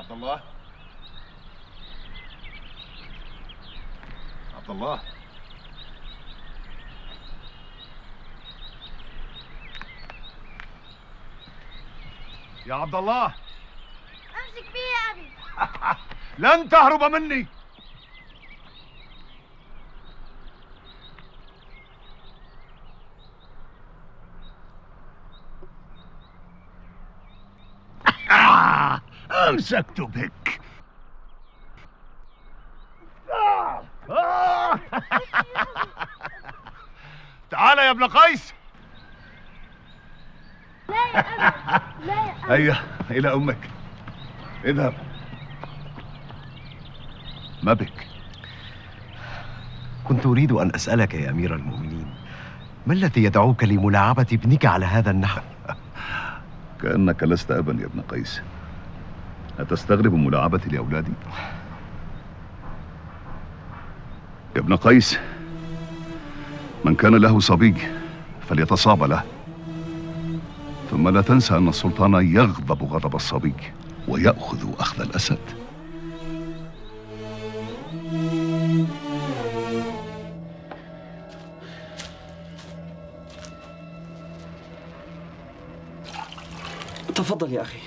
عبد الله، عبد الله، يا عبد الله، امسك فيه يا ابي. لن تهرب مني. أمسكت بك. تعال يا ابن قيس. لا يا ابي، لا يا ابي. هيا إلى أمك، اذهب. ما بك؟ كنت أريد أن أسألك يا أمير المؤمنين، ما الذي يدعوك لملاعبة ابنك على هذا النحو؟ كأنك لست أبا يا ابن قيس. أتستغرب ملاعبتي لأولادي؟ يا ابن قيس، من كان له صبي فليتصاب له، ثم لا تنسى أن السلطان يغضب غضب الصبي ويأخذ أخذ الأسد. تفضل يا أخي.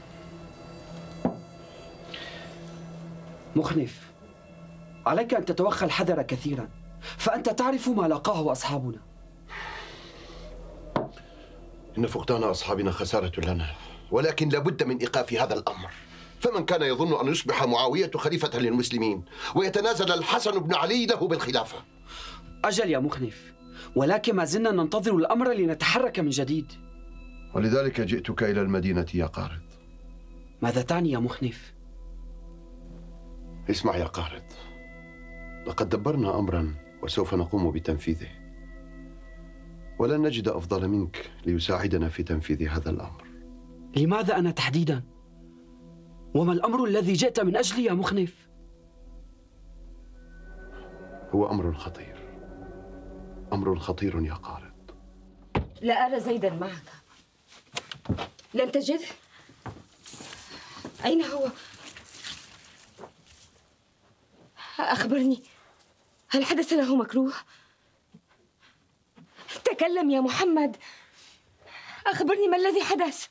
مخنف، عليك أن تتوخى الحذر كثيرا، فأنت تعرف ما لاقاه أصحابنا. إن فقدان أصحابنا خسارة لنا، ولكن لابد من إيقاف هذا الأمر. فمن كان يظن أن يصبح معاوية خليفة للمسلمين ويتنازل الحسن بن علي له بالخلافة. أجل يا مخنف، ولكن ما زلنا ننتظر الأمر لنتحرك من جديد. ولذلك جئتك إلى المدينة يا قارد. ماذا تعني يا مخنف؟ اسمع يا قارد، لقد دبرنا أمرا وسوف نقوم بتنفيذه، ولن نجد أفضل منك ليساعدنا في تنفيذ هذا الأمر. لماذا أنا تحديدا؟ وما الأمر الذي جئت من أجله يا مخنف؟ هو أمر خطير، أمر خطير يا قارد. لا أرى زيدا معك. لن تجده؟ أين هو؟ أخبرني، هل حدث له مكروه؟ تكلم يا محمد، أخبرني ما الذي حدث؟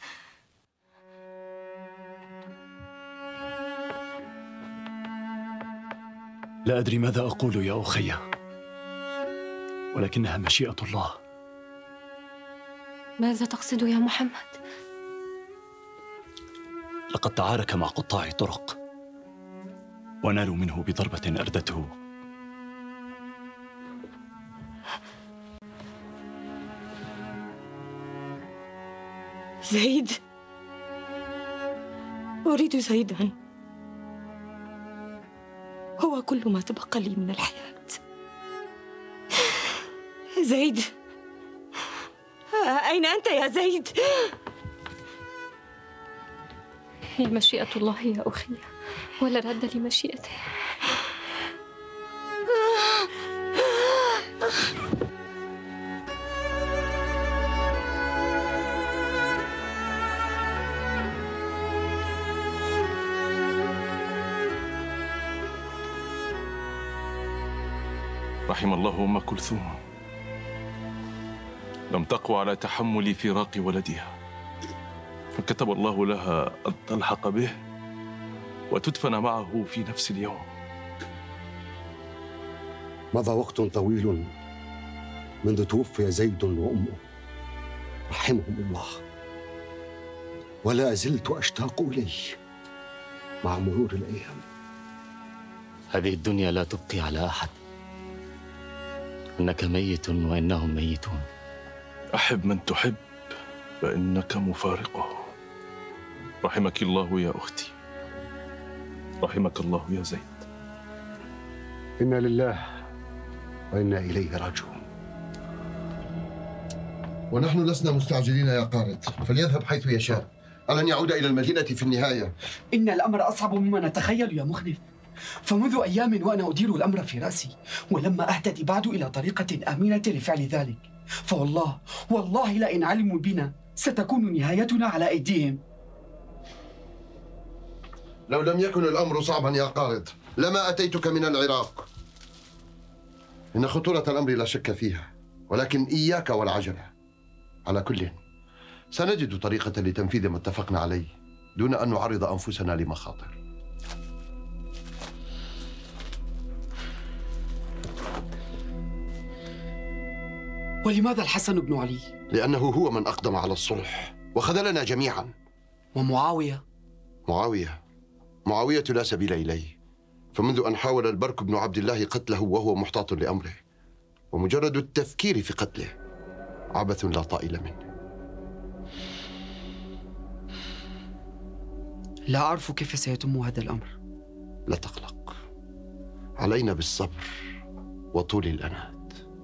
لا أدري ماذا أقول يا أخي، ولكنها مشيئة الله. ماذا تقصد يا محمد؟ لقد تعارك مع قطاع طرق ونالوا منه بضربة أردته. زيد، أريد زيدا، هو كل ما تبقى لي من الحياة. زيد، أين أنت يا زيد؟ هي مشيئة الله يا أخي، ولا رد لمشيئته. رحم الله أم كلثوم، لم تقوى على تحمل فراق ولدها، فكتب الله لها أن تلحق به وتدفن معه في نفس اليوم. مضى وقت طويل منذ توفي زيد وأمه رحمهم الله، ولا زلت أشتاق إليه مع مرور الأيام. هذه الدنيا لا تبقي على أحد، إنك ميت وإنهم ميتون. أحب من تحب فإنك مفارقه. رحمك الله يا أختي، رحمك الله يا زيد. إنا لله وإنا إليه راجعون. ونحن لسنا مستعجلين يا قارد، فليذهب حيث يشاء، ألن يعود إلى المدينة في النهاية. إن الأمر أصعب مما نتخيل يا مخنف، فمنذ أيام وأنا أدير الأمر في رأسي، ولما أهتدي بعد إلى طريقة آمنة لفعل ذلك، والله لئن علموا بنا ستكون نهايتنا على أيديهم. لو لم يكن الأمر صعبا يا قائد لما أتيتك من العراق. إن خطورة الأمر لا شك فيها، ولكن إياك والعجلة. على كل سنجد طريقة لتنفيذ ما اتفقنا عليه دون أن نعرض أنفسنا لمخاطر. ولماذا الحسن بن علي؟ لأنه هو من أقدم على الصلح وخذلنا جميعا. ومعاوية؟ معاوية لا سبيل إليه، فمنذ أن حاول البرك بن عبد الله قتله وهو محتاط لأمره، ومجرد التفكير في قتله عبث لا طائل منه. لا أعرف كيف سيتم هذا الأمر. لا تقلق، علينا بالصبر وطول الأنات.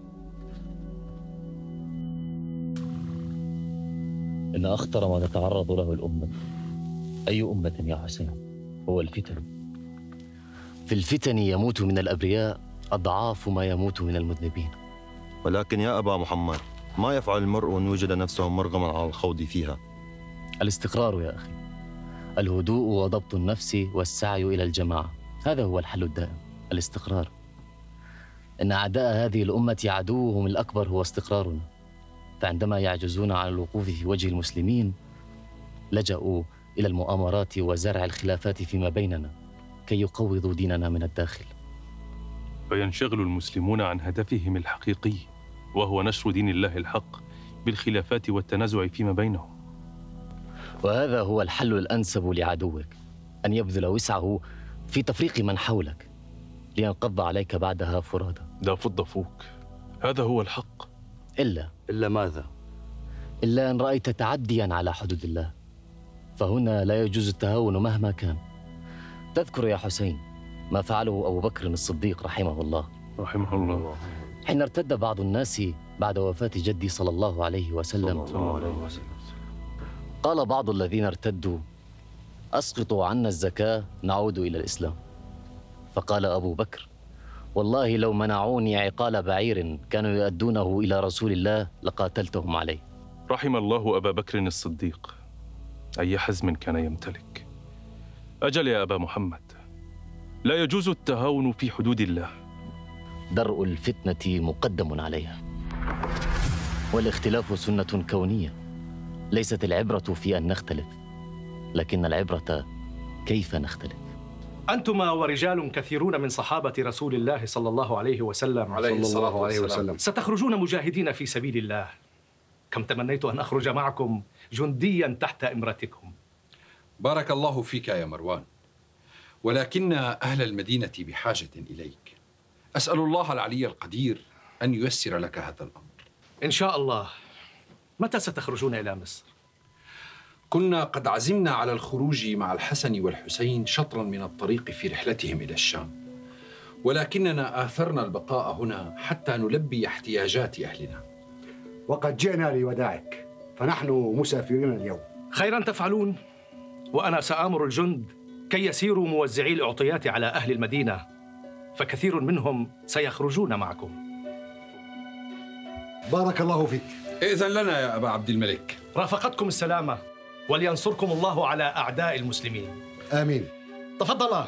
إن أخطر ما تتعرض له الأمة، أي أمة يا حسين، هو الفتن. في الفتن يموت من الأبرياء أضعاف ما يموت من المذنبين. ولكن يا أبا محمد، ما يفعل المرء أن يوجد نفسه مرغما على الخوض فيها؟ الاستقرار يا أخي، الهدوء وضبط النفس والسعي إلى الجماعة، هذا هو الحل الدائم، الاستقرار. إن أعداء هذه الأمة عدوهم الأكبر هو استقرارنا، فعندما يعجزون عن الوقوف في وجه المسلمين لجأوا إلى المؤامرات وزرع الخلافات فيما بيننا كي يقوضوا ديننا من الداخل. فينشغل المسلمون عن هدفهم الحقيقي، وهو نشر دين الله الحق بالخلافات والتنازع فيما بينهم. وهذا هو الحل الأنسب لعدوك، أن يبذل وسعه في تفريق من حولك لينقض عليك بعدها فرادى. دا فض فوك، هذا هو الحق. إلا ماذا؟ إلا أن رأيت تعدياً على حدود الله، فهنا لا يجوز التهاون مهما كان. تذكر يا حسين ما فعله أبو بكر الصديق رحمه الله حين ارتد بعض الناس بعد وفاة جدي صلى الله عليه وسلم. قال بعض الذين ارتدوا: أسقطوا عنا الزكاة نعود إلى الإسلام. فقال أبو بكر: والله لو منعوني عقال بعير كانوا يؤدونه إلى رسول الله لقاتلتهم عليه. رحم الله أبا بكر الصديق، أي حزم كان يمتلك. أجل يا أبا محمد، لا يجوز التهاون في حدود الله. درء الفتنة مقدم عليها، والاختلاف سنة كونية. ليست العبرة في أن نختلف، لكن العبرة كيف نختلف. أنتما ورجال كثيرون من صحابة رسول الله صلى الله عليه وسلم ستخرجون مجاهدين في سبيل الله. كم تمنيت أن أخرج معكم جنديا تحت إمرتكم. بارك الله فيك يا مروان، ولكن أهل المدينة بحاجة إليك. أسأل الله العلي القدير أن ييسر لك هذا الأمر. إن شاء الله. متى ستخرجون إلى مصر؟ كنا قد عزمنا على الخروج مع الحسن والحسين شطرا من الطريق في رحلتهم إلى الشام، ولكننا آثرنا البقاء هنا حتى نلبي احتياجات أهلنا. وقد جئنا لوداعك، فنحن مسافرين اليوم. خيرا تفعلون، وأنا سآمر الجند كي يسيروا موزعي الأعطيات على أهل المدينة، فكثير منهم سيخرجون معكم. بارك الله فيك. إذن لنا يا أبا عبد الملك. رافقتكم السلامة، ولينصركم الله على أعداء المسلمين. آمين. تفضلا.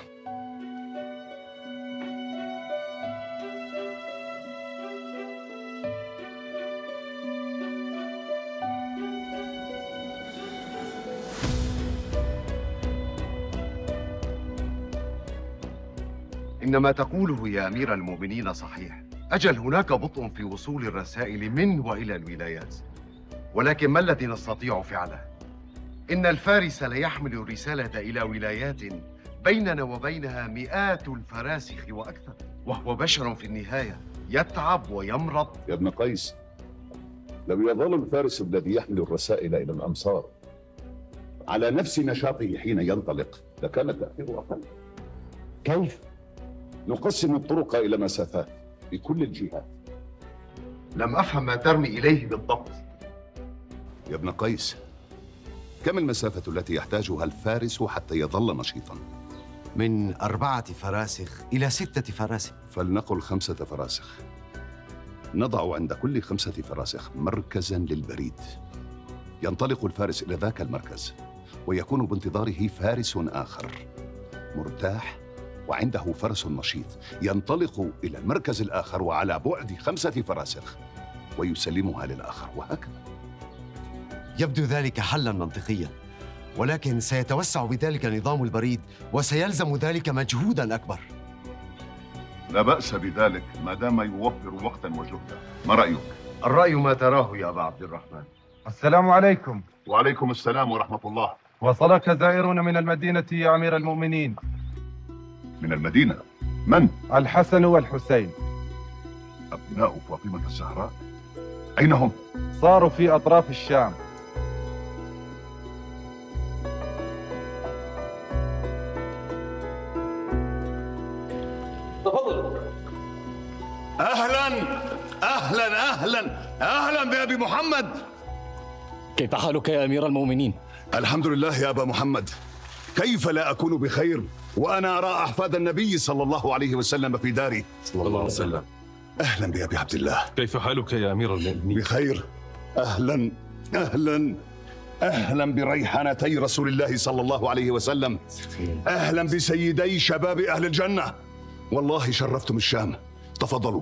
إن ما تقوله يا أمير المؤمنين صحيح. أجل هناك بطء في وصول الرسائل من وإلى الولايات، ولكن ما الذي نستطيع فعله؟ إن الفارس ليحمل الرسالة إلى ولايات بيننا وبينها مئات الفراسخ وأكثر، وهو بشر في النهاية يتعب ويمرض. يا ابن قيس، لو يظل الفارس الذي يحمل الرسائل إلى الأمصار على نفس نشاطه حين ينطلق لكان التأثير أقل. كيف؟ نقسم الطرق إلى مسافات بكل الجهات. لم أفهم ما ترمي إليه بالضبط. يا ابن قيس، كم المسافة التي يحتاجها الفارس حتى يظل نشيطاً؟ من 4 فراسخ إلى 6 فراسخ. فلنقل 5 فراسخ. نضع عند كل 5 فراسخ مركزاً للبريد. ينطلق الفارس إلى ذاك المركز، ويكون بانتظاره فارس آخر مرتاح وعنده فرس نشيط ينطلق إلى المركز الآخر وعلى بعد 5 فراسخ ويسلمها للآخر، وهكذا. يبدو ذلك حلاً منطقياً، ولكن سيتوسع بذلك نظام البريد وسيلزم ذلك مجهوداً أكبر. لا بأس بذلك ما دام يوفر وقتا وجهدا. ما رأيك؟ الرأي ما تراه يا أبا عبد الرحمن. السلام عليكم. وعليكم السلام ورحمة الله. وصلك زائرون من المدينة يا أمير المؤمنين. من المدينة؟ من؟ الحسن والحسين. أبناء فاطمة الزهراء؟ أين هم؟ صاروا في أطراف الشام. تفضل. أهلا أهلا أهلا أهلا بأبي محمد. كيف حالك يا أمير المؤمنين؟ الحمد لله يا أبا محمد. كيف لا أكون بخير وأنا أرى أحفاد النبي صلى الله عليه وسلم في داري؟ صلى الله عليه وسلم. أهلا بأبي عبد الله. كيف حالك يا أمير المؤمنين؟ بخير. أهلا أهلا أهلا بريحانتي رسول الله صلى الله عليه وسلم. أهلا بسيدي شباب أهل الجنة. والله شرفتم الشام. تفضلوا.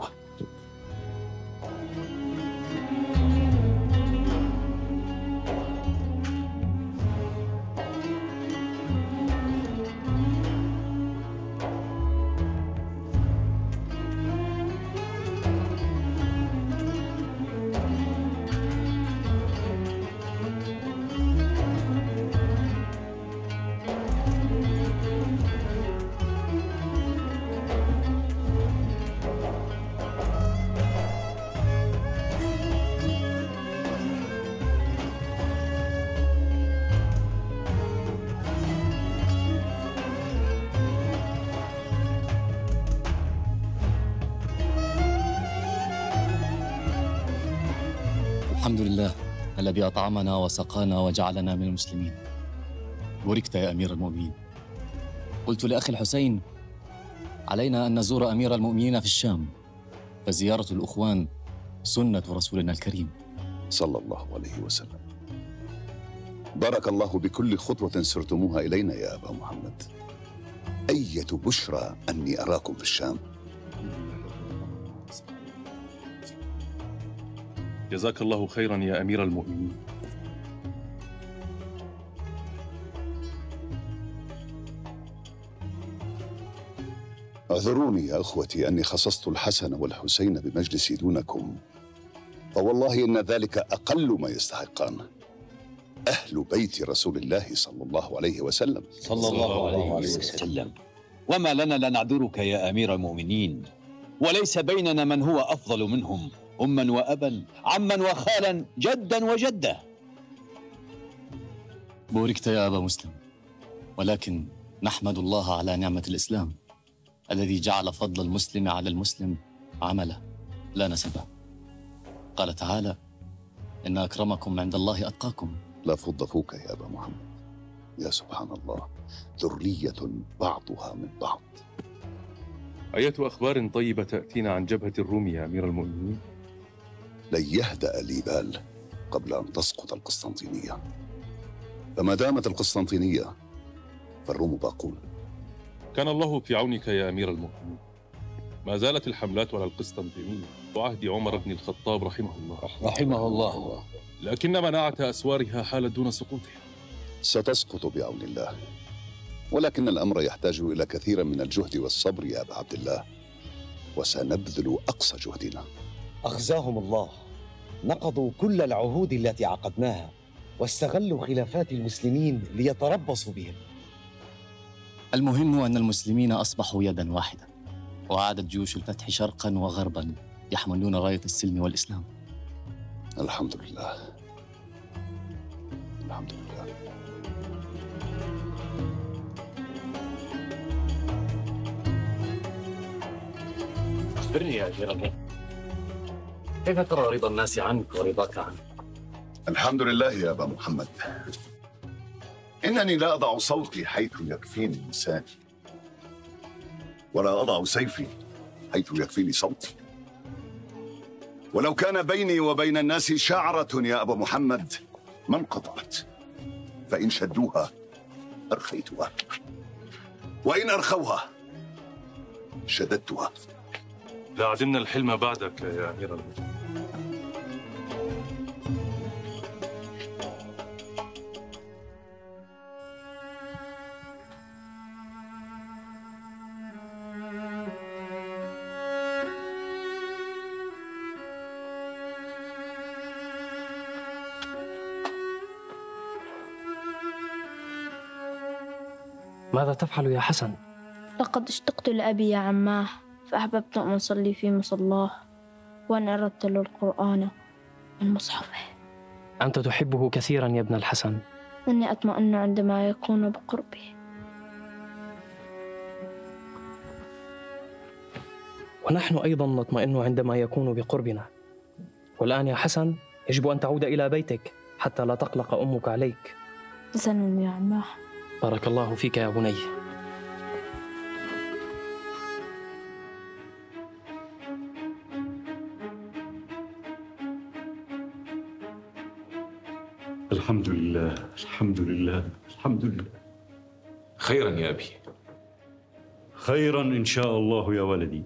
الحمد لله الذي أطعمنا وسقانا وجعلنا من المسلمين. بوركت يا أمير المؤمنين. قلت لأخي الحسين: علينا أن نزور أمير المؤمنين في الشام، فزيارة الأخوان سنة رسولنا الكريم صلى الله عليه وسلم. بارك الله بكل خطوة سرتموها إلينا يا أبا محمد. أية بشرى أني أراكم في الشام. جزاك الله خيرا يا أمير المؤمنين. اعذروني يا أخوتي أني خصصت الحسن والحسين بمجلسي دونكم، فوالله إن ذلك أقل ما يستحقان. أهل بيت رسول الله صلى الله عليه وسلم. صلى الله عليه وسلم. وما لنا لا نعذرك يا أمير المؤمنين، وليس بيننا من هو أفضل منهم أما وأبا، عما وخالا، جدا وجدة. بوركت يا أبا مسلم، ولكن نحمد الله على نعمة الإسلام الذي جعل فضل المسلم على المسلم عمله لا نسبه. قال تعالى: إن أكرمكم عند الله أتقاكم. لا فض فوك يا أبا محمد. يا سبحان الله، ذرية بعضها من بعض. أية أخبار طيبة تأتينا عن جبهة الروم يا أمير المؤمنين؟ لن يهدأ لي بال قبل أن تسقط القسطنطينية، فما دامت القسطنطينية فالروم باقون. كان الله في عونك يا أمير المؤمنين. ما زالت الحملات على القسطنطينية وعهد عمر بن الخطاب رحمه الله. رحمه الله. لكن مناعة أسوارها حالت دون سقوطها. ستسقط بعون الله، ولكن الأمر يحتاج إلى كثير من الجهد والصبر يا أبا عبد الله، وسنبذل أقصى جهدنا. أخزاهم الله، نقضوا كل العهود التي عقدناها واستغلوا خلافات المسلمين ليتربصوا بهم. المهم أن المسلمين أصبحوا يدا واحدة، وعادت جيوش الفتح شرقا وغربا يحملون راية السلم والإسلام. الحمد لله، الحمد لله. أخبرني يا أمير المؤمنين، كيف ترى رضا الناس عنك ورضاك عنك؟ الحمد لله يا أبا محمد. إنني لا أضع صوتي حيث يكفيني لساني، ولا أضع سيفي حيث يكفيني صوتي. ولو كان بيني وبين الناس شعرة يا أبا محمد ما انقطعت، فإن شدوها أرخيتها. وإن أرخوها شددتها. لا عدمنا الحلم بعدك يا أمير المؤمنين. ماذا تفعل يا حسن؟ لقد اشتقت لأبي يا عماه، فأحببت أن أصلي في مصلاه وأن أرتل القرآن من مصحفه. أنت تحبه كثيرا يا ابن الحسن. إني أطمئن عندما يكون بقربي. ونحن أيضا نطمئن عندما يكون بقربنا. والآن يا حسن يجب أن تعود إلى بيتك حتى لا تقلق أمك عليك. حسنا يا عماه. بارك الله فيك يا بني. الحمد لله الحمد لله الحمد لله. خيرا يا أبي. خيرا إن شاء الله يا ولدي.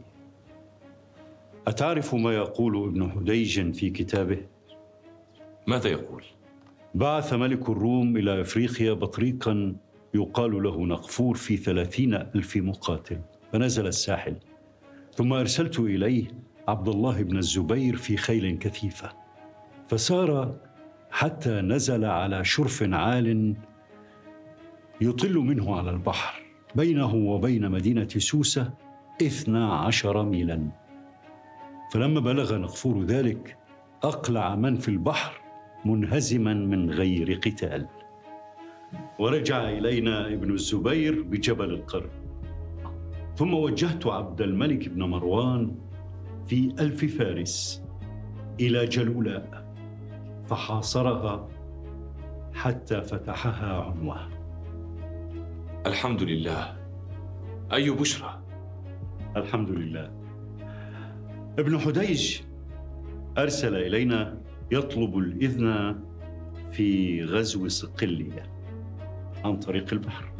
أتعرف ما يقول ابن حديج في كتابه؟ ماذا يقول؟ بعث ملك الروم إلى أفريقيا بطريقا يقال له نقفور في 30,000 مقاتل، فنزل الساحل، ثم أرسلت إليه عبد الله بن الزبير في خيل كثيفة، فسار حتى نزل على شرف عال يطل منه على البحر، بينه وبين مدينة سوسة 12 ميلا. فلما بلغ نقفور ذلك أقلع من في البحر منهزما من غير قتال، ورجع إلينا ابن الزبير بجبل القرن. ثم وجهت عبد الملك بن مروان في 1000 فارس إلى جلولاء، فحاصرها حتى فتحها عنوة. الحمد لله. أي بشرى؟ الحمد لله. ابن حديج أرسل إلينا يطلب الإذن في غزو صقلية عن طريق البحر.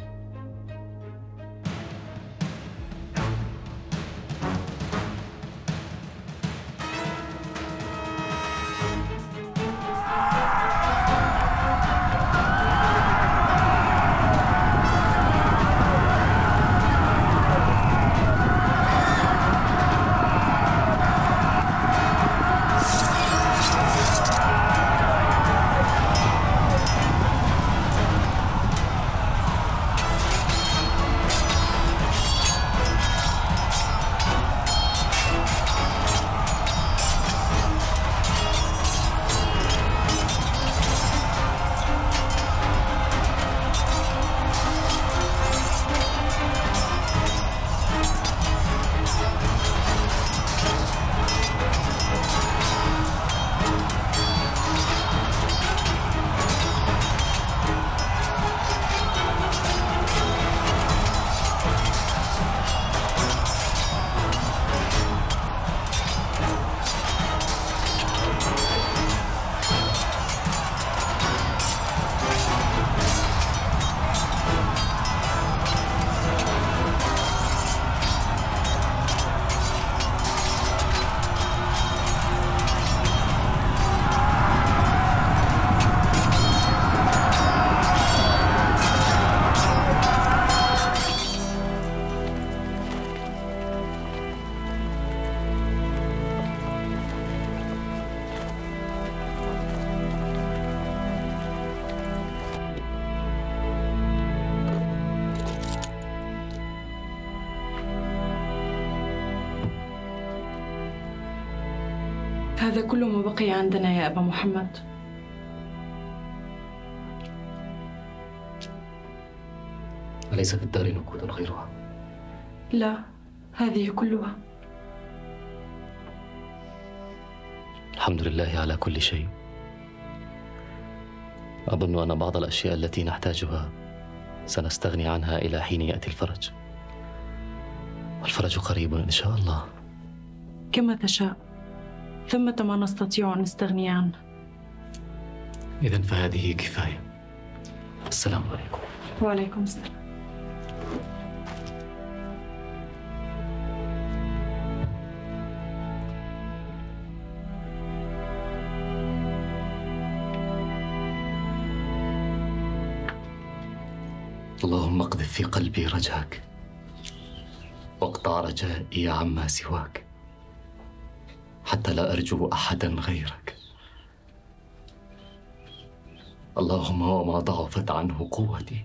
هذا كل ما بقي عندنا يا أبا محمد. أليس في الدار نقود غيرها؟ لا، هذه كلها. الحمد لله على كل شيء. أظن أن بعض الأشياء التي نحتاجها سنستغني عنها إلى حين يأتي الفرج، والفرج قريب إن شاء الله. كما تشاء، ثمة ما نستطيع أن نستغني عنه. إذن فهذه كفاية. السلام عليكم. وعليكم السلام. اللهم اقذف في قلبي رجاك، واقطع رجائي عما سواك، حتى لا أرجو أحدا غيرك. اللهم وما ضعفت عنه قوتي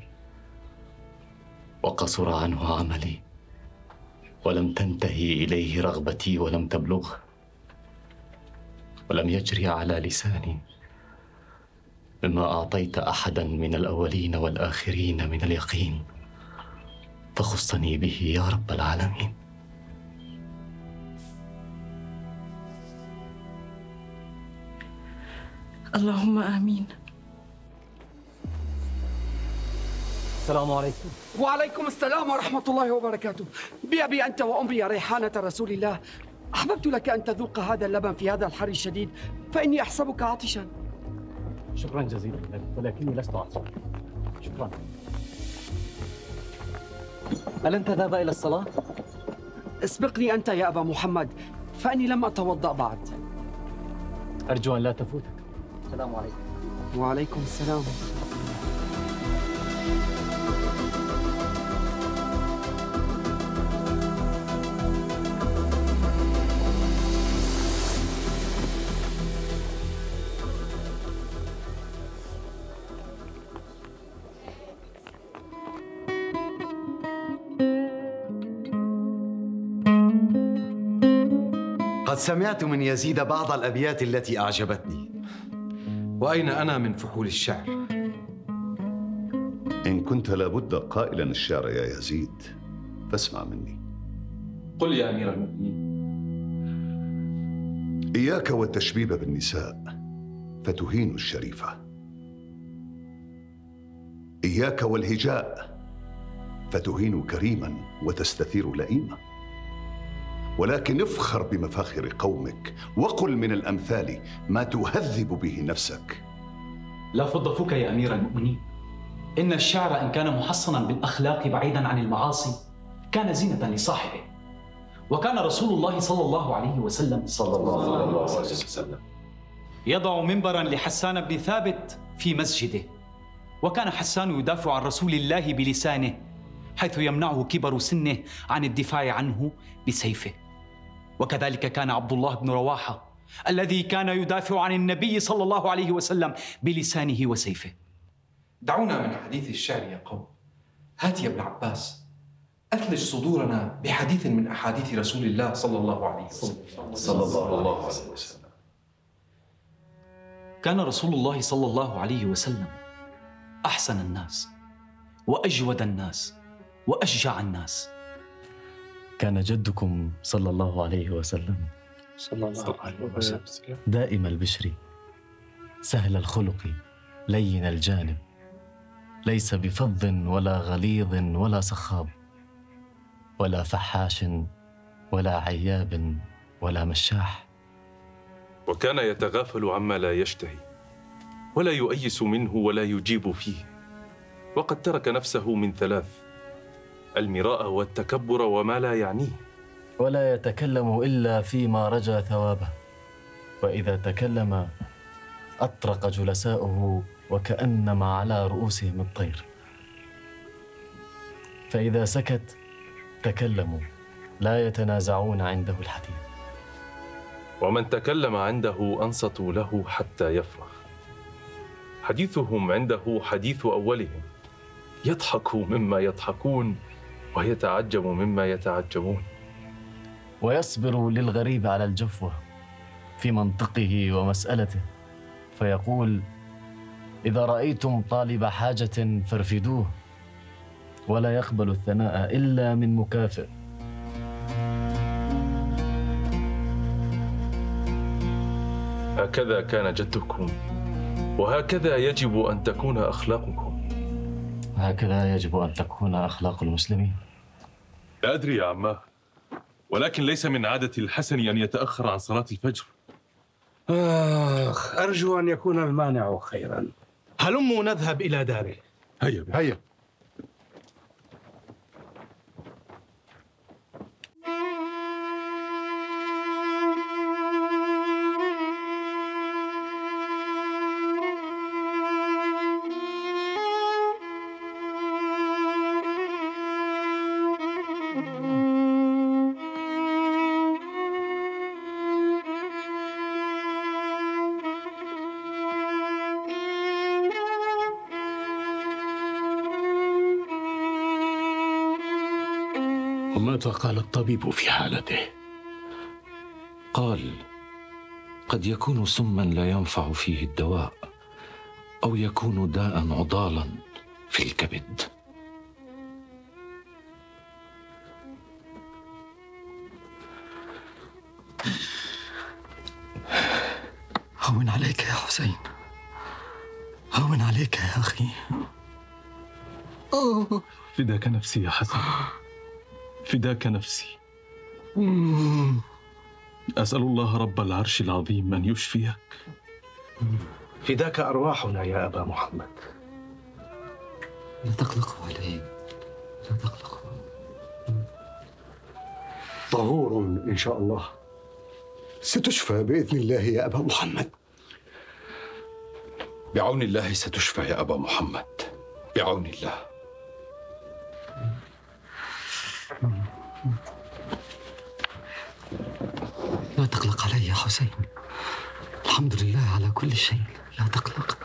وقصر عنه عملي ولم تنتهي إليه رغبتي ولم تبلغه ولم يجري على لساني مما أعطيت أحدا من الأولين والآخرين من اليقين، فخصني به يا رب العالمين. اللهم آمين. السلام عليكم. وعليكم السلام ورحمة الله وبركاته. بأبي أنت وأمي يا ريحانة رسول الله، أحببت لك أن تذوق هذا اللبن في هذا الحر الشديد، فإني أحسبك عاطشا. شكرا جزيلا لك، ولكني لست عطشان. شكرا. ألن تذهب إلى الصلاة؟ اسبقني أنت يا أبا محمد، فإني لم أتوضأ بعد. أرجو أن لا تفوتك. السلام عليكم. وعليكم السلام. قد سمعت من يزيد بعض الأبيات التي أعجبتني. وأين أنا من فحول الشعر؟ إن كنت لابد قائلا الشعر يا يزيد فاسمع مني. قل يا أمير المؤمنين. إياك والتشبيب بالنساء فتهين الشريفة، إياك والهجاء فتهين كريما وتستثير لئيمة، ولكن افخر بمفاخر قومك وقل من الأمثال ما تهذب به نفسك. لا فض فك يا أمير المؤمنين، إن الشعر إن كان محصنا بالأخلاق بعيدا عن المعاصي كان زينة لصاحبه. وكان رسول الله صلى الله عليه وسلم يضع منبرا لحسان بن ثابت في مسجده، وكان حسان يدافع عن رسول الله بلسانه، حيث يمنعه كبر سنه عن الدفاع عنه بسيفه. وكذلك كان عبد الله بن رواحة الذي كان يدافع عن النبي صلى الله عليه وسلم بلسانه وسيفه. دعونا من حديث الشعر يا قوم. هات يا ابن عباس، أثلج صدورنا بحديث من أحاديث رسول الله صلى الله عليه وسلم. كان رسول الله صلى الله عليه وسلم أحسن الناس وأجود الناس وأشجع الناس. كان جدكم صلى الله عليه وسلم دائم البشر، سهل الخلق، لين الجانب، ليس بفظ ولا غليظ ولا صخاب، ولا فحاش ولا عياب ولا مشاح. وكان يتغافل عما لا يشتهي ولا يؤيس منه ولا يجيب فيه، وقد ترك نفسه من ثلاث: المراء والتكبر وما لا يعنيه، ولا يتكلم إلا فيما رجا ثوابه، وإذا تكلم أطرق جلساؤه وكأنما على رؤوسهم الطير، فإذا سكت تكلموا لا يتنازعون عنده الحديث، ومن تكلم عنده أنصتوا له حتى يفرغ. حديثهم عنده حديث أولهم، يضحك مما يضحكون ويتعجب مما يتعجبون. ويصبر للغريب على الجفوة في منطقه ومسألته، فيقول: إذا رأيتم طالب حاجة فارفدوه، ولا يقبل الثناء إلا من مكافئ. هكذا كان جدكم، وهكذا يجب أن تكون أخلاقكم. هكذا يجب أن تكون أخلاق المسلمين. لا أدري يا عماه، ولكن ليس من عادة الحسن أن يتأخر عن صلاة الفجر. أرجو أن يكون المانع خيرا. هلموا نذهب إلى داره. هيا هيا. وماذا قال الطبيب في حالته؟ قال قد يكون سما لا ينفع فيه الدواء، أو يكون داء عضالا في الكبد. هون عليك يا حسين، هون عليك يا أخي. فداك نفسي يا حسن، فداك نفسي. أسأل الله رب العرش العظيم أن يشفيك. فداك أرواحنا يا أبا محمد. لا تقلقوا علي، لا تقلقوا. طهور إن شاء الله، ستشفى بإذن الله يا أبا محمد. بعون الله ستشفى يا أبا محمد، بعون الله. لا تقلق علي يا حسين، الحمد لله على كل شيء، لا تقلق.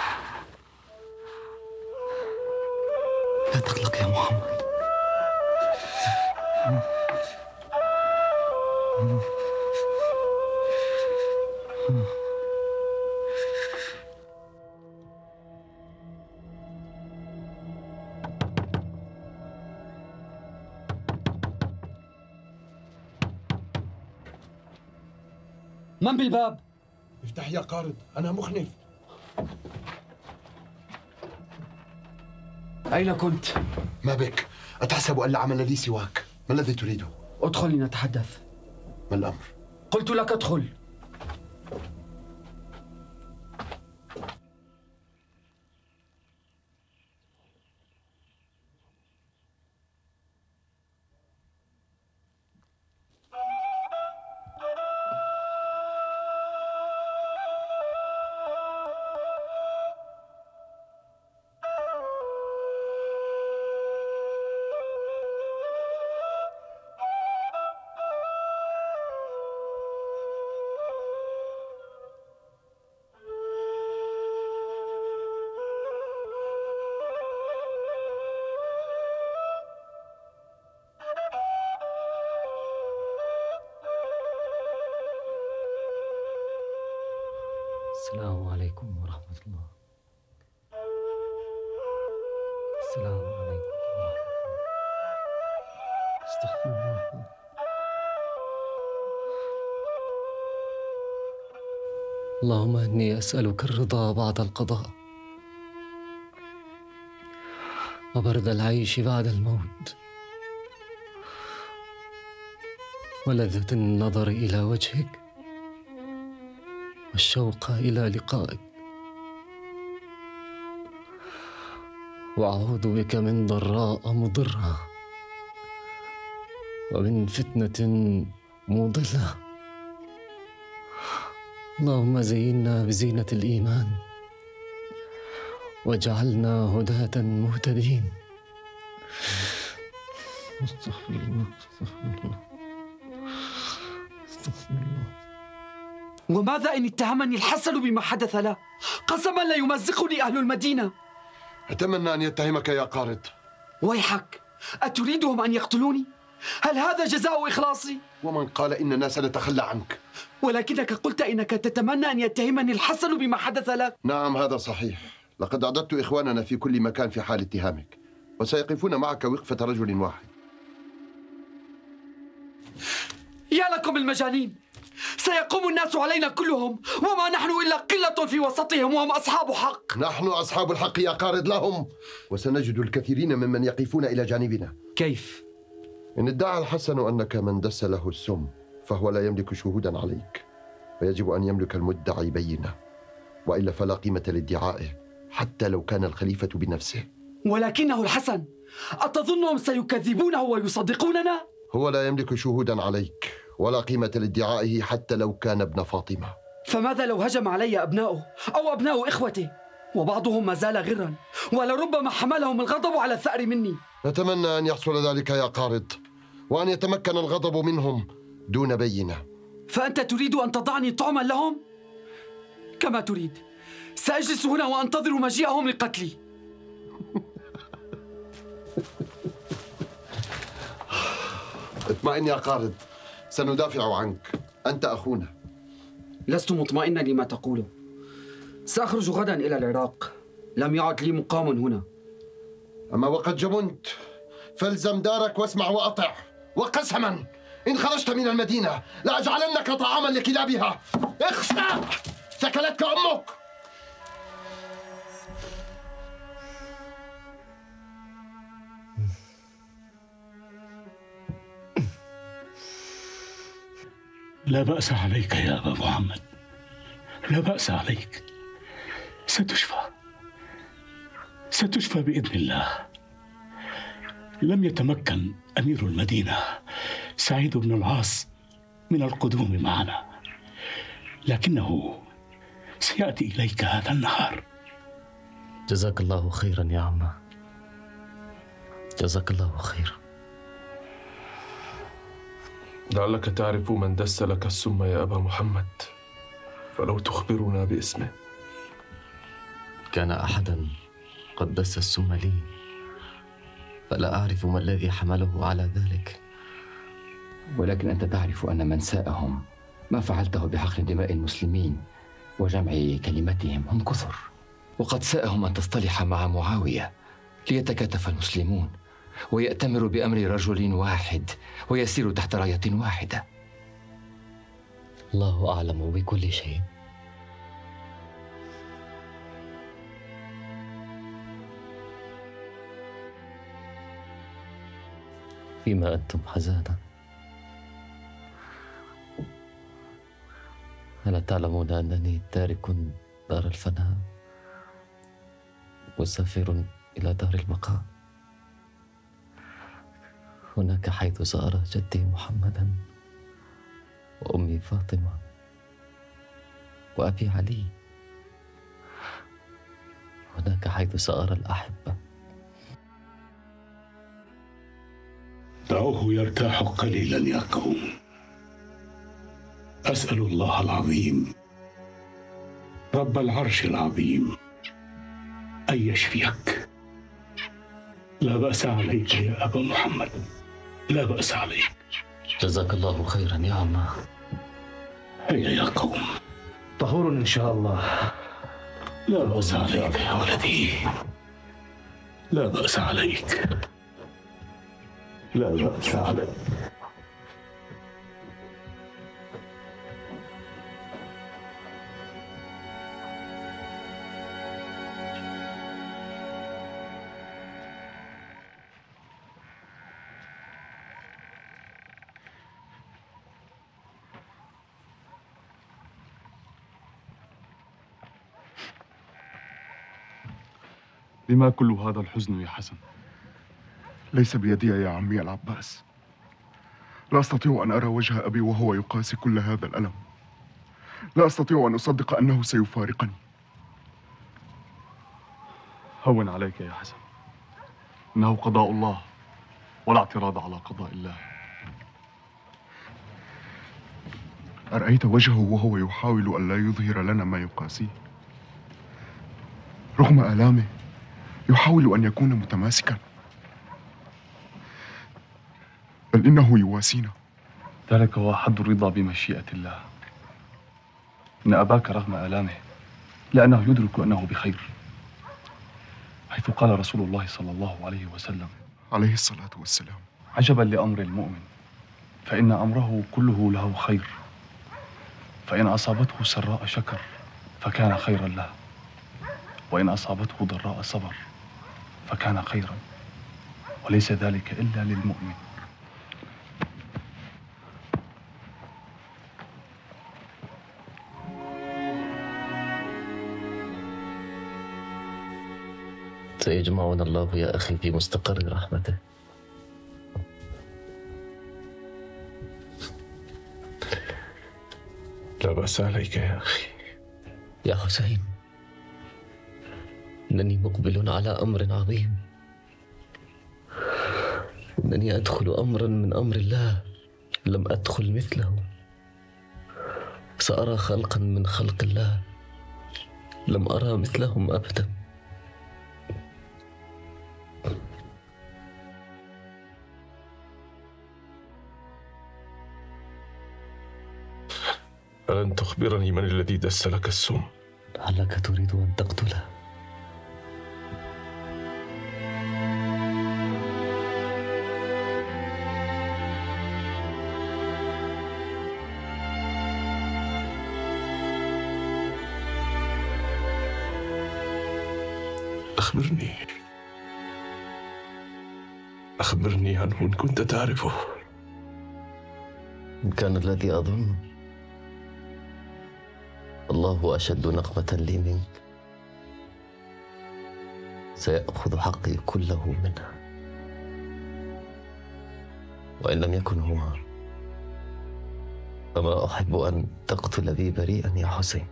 لا تقلق يا محمد. من بالباب؟ افتح يا قارد، أنا مخنف. أين كنت؟ ما بك؟ أتحسب أن لا عمل لي سواك؟ ما الذي تريده؟ ادخل لنتحدث. ما الأمر؟ قلت لك ادخل. السلام عليكم ورحمة الله. السلام عليكم ورحمة الله. استغفر الله. اللهم إني أسألك الرضا بعد القضاء، وبرد العيش بعد الموت، ولذة النظر إلى وجهك، والشوق إلى لقائك. وأعوذ بك من ضراء مضرة، ومن فتنة مضلة. اللهم زينا بزينة الإيمان، واجعلنا هداة مهتدين. استغفر الله، استغفر الله، استغفر الله. وماذا إن اتهمني الحسن بما حدث له؟ قسما لا يمزقني أهل المدينة. أتمنى أن يتهمك يا قارد. ويحك، أتريدهم أن يقتلوني؟ هل هذا جزاء إخلاصي؟ ومن قال إننا سنتخلى عنك؟ ولكنك قلت إنك تتمنى أن يتهمني الحسن بما حدث لك. نعم هذا صحيح، لقد أعددت إخواننا في كل مكان في حال اتهامك، وسيقفون معك وقفة رجل واحد. يا لكم المجانين، سيقوم الناس علينا كلهم وما نحن إلا قلة في وسطهم، وهم أصحاب حق. نحن أصحاب الحق يا قارد لهم، وسنجد الكثيرين ممن يقفون إلى جانبنا. كيف؟ إن ادعى الحسن أنك من دس له السم فهو لا يملك شهودا عليك، ويجب أن يملك المدعي بينة، وإلا فلا قيمة لادعائه حتى لو كان الخليفة بنفسه. ولكنه الحسن، أتظنهم سيكذبونه ويصدقوننا؟ هو لا يملك شهودا عليك ولا قيمة لادعائه حتى لو كان ابن فاطمة. فماذا لو هجم علي أبناؤه أو أبناء إخوته، وبعضهم ما زال غرا، ولربما حملهم الغضب على الثأر مني؟ نتمنى أن يحصل ذلك يا قارد، وأن يتمكن الغضب منهم دون بينة. فأنت تريد أن تضعني طعما لهم؟ كما تريد، سأجلس هنا وأنتظر مجيئهم لقتلي. اطمئن يا قارد، سندافع عنك، أنت أخونا. لست مطمئنا لما تقوله. سأخرج غدا إلى العراق، لم يعد لي مقام هنا. أما وقد جبنت فالزم دارك واسمع وأطع، وقسما إن خرجت من المدينة لأجعلنك طعاما لكلابها. اخسأ، ثكلتك أمك. لا بأس عليك يا أبا محمد، لا بأس عليك، ستشفى بإذن الله. لم يتمكن أمير المدينة سعيد بن العاص من القدوم معنا، لكنه سيأتي إليك هذا النهار. جزاك الله خيرا يا عمه، جزاك الله خيرا. لعلك تعرف من دس لك السم يا أبا محمد، فلو تخبرنا باسمه. كان أحدا قد دس السم لي، فلا أعرف ما الذي حمله على ذلك. ولكن أنت تعرف أن من ساءهم ما فعلته بحقن دماء المسلمين وجمع كلمتهم هم كثر، وقد ساءهم أن تصطلح مع معاوية ليتكاتف المسلمون ويأتمر بأمر رجل واحد ويسير تحت راية واحدة. الله أعلم بكل شيء. فيما أنتم حزانا؟ ألا تعلمون أنني تارك دار الفناء مسافر إلى دار البقاء، هناك حيث سأرى جدي محمدا وأمي فاطمة وأبي علي، هناك حيث سأرى الأحبة. دعوه يرتاح قليلا يا قوم. أسأل الله العظيم رب العرش العظيم أن يشفيك. لا بأس عليك يا أبا محمد، لا بأس عليك. جزاك الله خيرا يا عمه. هيا يا قوم. طهور إن شاء الله. لا بأس عليك يا ولدي، لا بأس عليك، لا بأس عليك. لما كل هذا الحزن يا حسن؟ ليس بيدي يا عمي العباس. لا أستطيع أن أرى وجه أبي وهو يقاسي كل هذا الألم. لا أستطيع أن أصدق أنه سيفارقني. هون عليك يا حسن، إنه قضاء الله ولا اعتراض على قضاء الله. أرأيت وجهه وهو يحاول أن لا يظهر لنا ما يقاسيه؟ رغم آلامه يحاول أن يكون متماسكا، بل إنه يواسينا. ذلك هو حد الرضا بمشيئة الله. إن أباك رغم آلامه لأنه يدرك أنه بخير، حيث قال رسول الله صلى الله عليه وسلم عليه الصلاة والسلام: عجبا لأمر المؤمن، فإن أمره كله له خير، فإن أصابته سراء شكر فكان خيرا له، وإن أصابته ضراء صبر فكان خيرا، وليس ذلك إلا للمؤمن. سيجمعنا الله يا أخي في مستقر رحمته. لا بأس عليك يا أخي. يا حسين، إنني مقبل على أمر عظيم. إنني أدخل أمرا من أمر الله لم أدخل مثله، سأرى خلقا من خلق الله لم أرى مثلهم أبدا. ألن تخبرني من الذي دس لك السم؟ لعلك تريد أن تقتله. أخبرني عنه إن كنت تعرفه. إن كان الذي أظن، الله أشد نقمة لي منك، سيأخذ حقي كله منها، وإن لم يكن هو فما أحب أن تقتل بي بريئا يا حسين.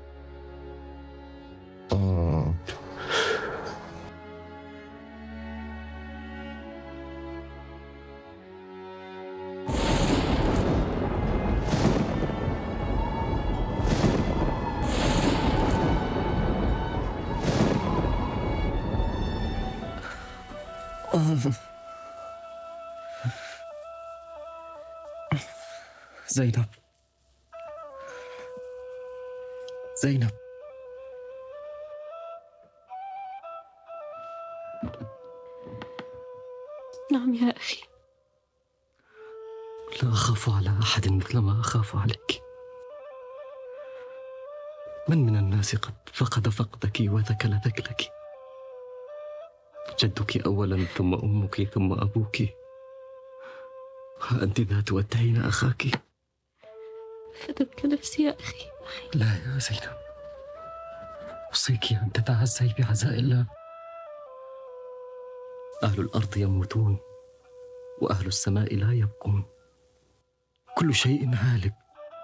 زينب، زينب، نعم يا أخي. لا أخاف على أحد مثل ما أخاف عليك. من الناس قد فقد فقدك وذكل ذكلك، جدك أولا ثم أمك ثم أبوك، وأنت ذات ودعين أخاك. فدتك نفسي يا أخي. لا يا زينب، أوصيك أن تتعزي بعزاء الله. أهل الأرض يموتون وأهل السماء لا يبقون، كل شيء هالك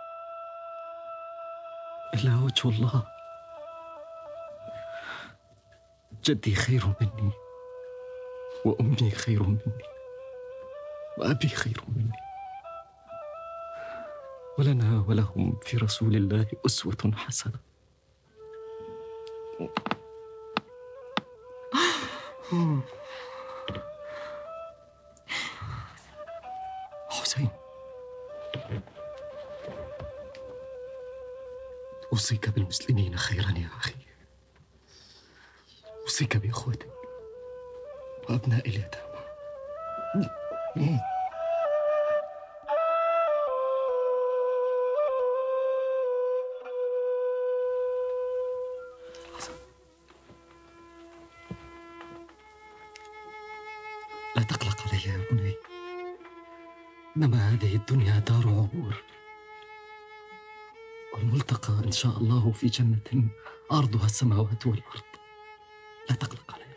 إلا وجه الله. جدي خير مني، وأمي خير مني، وأبي خير مني، ولنا ولهم في رسول الله أسوة حسنة. حسين، أوصيك بالمسلمين خيرا يا أخي، أوصيك بإخوتك وأبناء اليتامى. لا تقلق علي يا بني، إنما هذه الدنيا دار عبور، والملتقى إن شاء الله في جنة عرضها السماوات والأرض. لا تقلق علي.